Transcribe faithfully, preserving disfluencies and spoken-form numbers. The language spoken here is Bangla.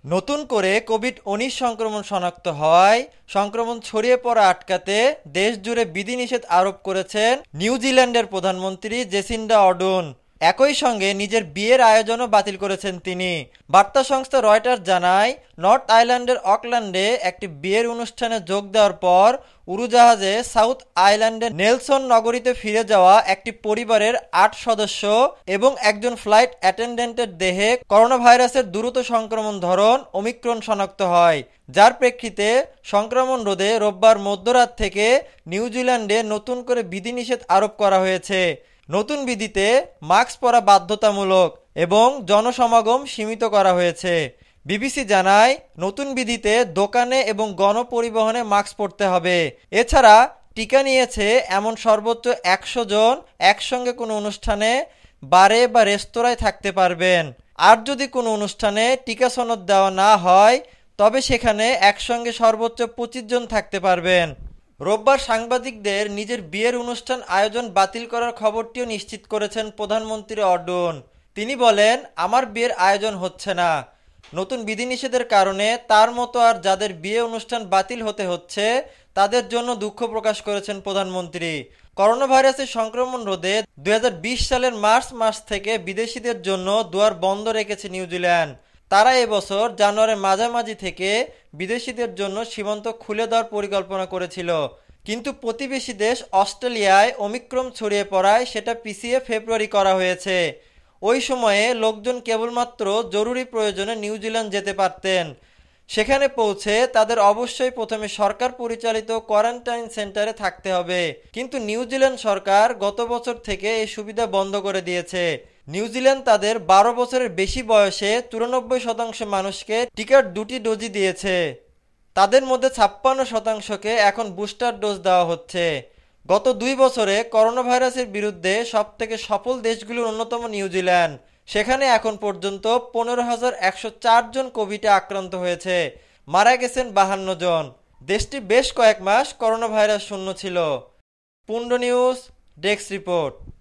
নতুন করে কোভিড উনিশ সংক্রমণ শনাক্ত হওয়ায় সংক্রমণ ছড়িয়ে পড়া আটকাতে দেশ জুড়ে বিধিনিষেধ আরোপ করেছেন নিউজিল্যান্ডের প্রধানমন্ত্রী জেসিন্ডা অর্ডন। একই সঙ্গে নিজের বিয়ের আয়োজনও বাতিল করেছেন তিনি। বার্তা সংস্থা রয়টার্স জানায়, নর্থ আইল্যান্ডের অকল্যান্ডে একটি বিয়ের অনুষ্ঠানে যোগ দেওয়ার পর উড়োজাহাজে সাউথ আইল্যান্ডের নেলসন নগরীতে ফিরে যাওয়া একটি পরিবারের আট সদস্য এবং একজন ফ্লাইট অ্যাটেন্ডেন্টের দেহে করোনা ভাইরাসের দ্রুত সংক্রমণ ধরন ওমিক্রন শনাক্ত হয়, যার প্রেক্ষিতে সংক্রমণ রোধে রোববার মধ্যরাত থেকে নিউজিল্যান্ডে নতুন করে বিধিনিষেধ আরোপ করা হয়েছে। নতুন বিধিতে মাস্ক পরা বাধ্যতামূলক এবং জনসমাগম সীমিত করা হয়েছে। বিবিসি জানায়, নতুন বিধিতে দোকানে এবং গণপরিবহনে মাস্ক পরতে হবে। এছাড়া টিকা নিয়েছে এমন সর্বোচ্চ একশো জন একসঙ্গে কোনো অনুষ্ঠানে, বারে বা রেস্তোরাঁয় থাকতে পারবেন। আর যদি কোনো অনুষ্ঠানে টিকা সনদ দেওয়া না হয় তবে সেখানে একসঙ্গে সর্বোচ্চ পঁচিশ জন থাকতে পারবেন। রোববার সাংবাদিকদের নিজের বিয়ের অনুষ্ঠান আয়োজন বাতিল করার খবরটিও নিশ্চিত করেছেন প্রধানমন্ত্রী অর্ডন। তিনি বলেন, আমার বিয়ের আয়োজন হচ্ছে না। নতুন বিধিনিষেধের কারণে তার মতো আর যাদের বিয়ে অনুষ্ঠান বাতিল হতে হচ্ছে তাদের জন্য দুঃখ প্রকাশ করেছেন প্রধানমন্ত্রী। করোনা ভাইরাসের সংক্রমণ রোধে দুই হাজার বিশ সালের মার্চ মাস থেকে বিদেশিদের জন্য দুয়ার বন্ধ রেখেছে নিউজিল্যান্ড। তারা এবছর জানুয়ারির মাঝামাঝি থেকে বিদেশিদের জন্য সীমান্ত খুলে দেওয়ার পরিকল্পনা করেছিল, কিন্তু প্রতিবেশী দেশ অস্ট্রেলিয়ায় ওমিক্রন ছড়িয়ে পড়ায় সেটা পিছিয়ে ফেব্রুয়ারি করা হয়েছে। ওই সময়ে লোকজন কেবলমাত্র জরুরি প্রয়োজনে নিউজিল্যান্ড যেতে পারতেন। সেখানে পৌঁছে তাদের অবশ্যই প্রথমে সরকার পরিচালিত কোয়ারেন্টাইন সেন্টারে থাকতে হবে, কিন্তু নিউজিল্যান্ড সরকার গত বছর থেকে এই সুবিধা বন্ধ করে দিয়েছে। নিউজিল্যান্ড তাদের বারো বছরের বেশি বয়সে চুরানব্বই শতাংশ মানুষকে টিকার দুটি ডোজই দিয়েছে। তাদের মধ্যে ছাপ্পান্ন শতাংশকে এখন বুস্টার ডোজ দেওয়া হচ্ছে। গত দুই বছরে করোনা ভাইরাসের বিরুদ্ধে সবথেকে সফল দেশগুলোর অন্যতম নিউজিল্যান্ড। সেখানে এখন পর্যন্ত পনেরো হাজার একশো চার জন কোভিডে আক্রান্ত হয়েছে, মারা গেছেন বাহান্ন জন। দেশটি বেশ কয়েক মাস করোনা ভাইরাস শূন্য ছিল। Pundra news desk report.